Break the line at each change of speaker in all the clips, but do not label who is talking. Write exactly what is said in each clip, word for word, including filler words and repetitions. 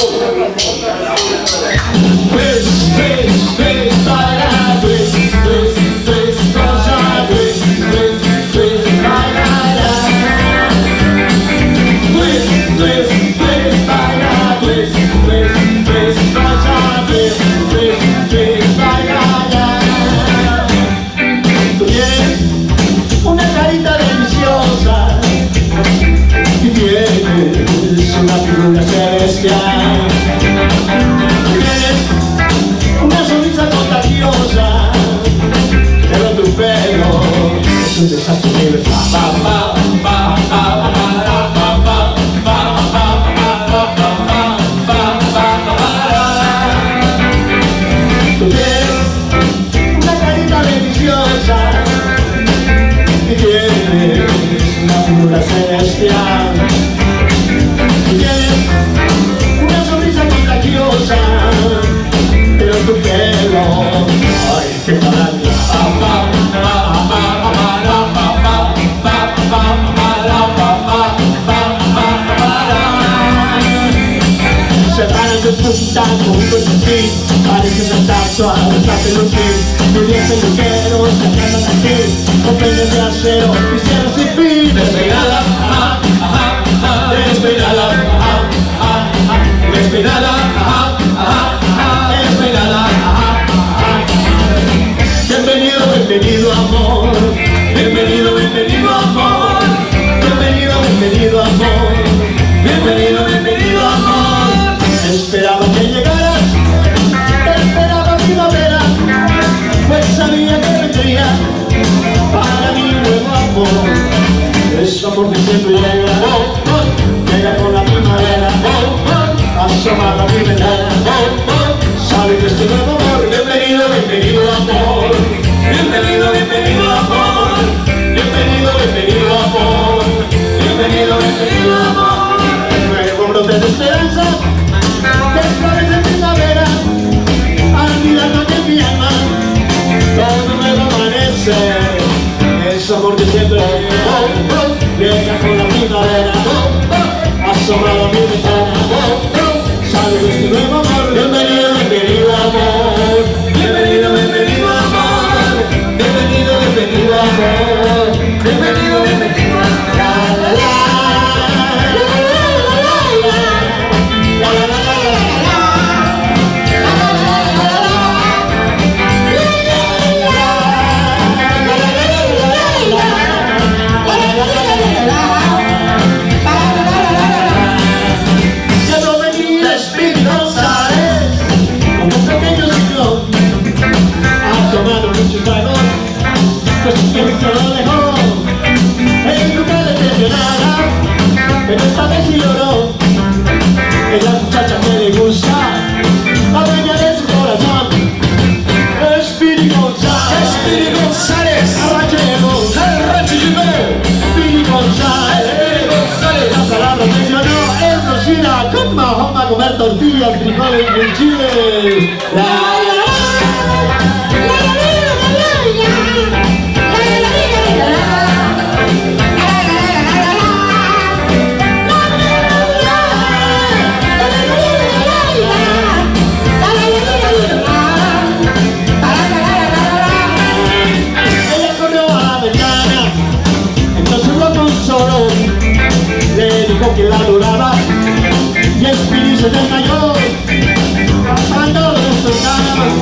Parece una estatua, está peluquín. Muy bien peluqueros, se andan aquí con peines de acero, hicieron sin fin.
Despeinada, ajá, ajá, ajá. Despeinada, ajá, ajá, ajá. Despeinada, ajá, ajá, ajá. Despeinada, ajá, ajá.
Bienvenido, bienvenido amor.
Bienvenido, bienvenido amor.
Bienvenido, bienvenido amor.
Bienvenido, bienvenido amor.
Esperaba que llegaras, esperaba primavera, pues sabía que vendría para mi nuevo amor. Ese amor que siempre llega, oh, oh, llega con la primavera, oh, oh, asoma la primavera, oh, oh, sabe que este nuevo amor.
Bienvenido, bienvenido amor. Bienvenido, bienvenido amor. Bienvenido, bienvenido amor. Bienvenido, bienvenido amor.
Nuevo brote de esperanza, que flores de primavera, al mirar en mi alma, todo nuevo amanece. Ese amor que siempre llega, oh, oh, llega con la primavera, oh, oh, asomado a mi ventana, oh, oh, sabe que este nuevo amor.
Bienvenido, bienvenido amor. Bienvenido, bienvenido amor. Bienvenido, bienvenido amor. Bienvenido, bienvenido amor.
La la la. Pues que se lo dejó, él nunca le decepcionara, pero esta vez sí lloró. Es la muchacha que le gusta, la dueña de su corazón. Speedy González,
Speedy González,
Arranchero,
el rancho llegó.
Speedy González,
Speedy González.
la palabra mencionó, él nos irá con Mahoma a comer tortillas, frijoles y chile. La, la, la. Que la adoraba y el espíritu se desmayó cuando los tocaba.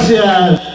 gracias.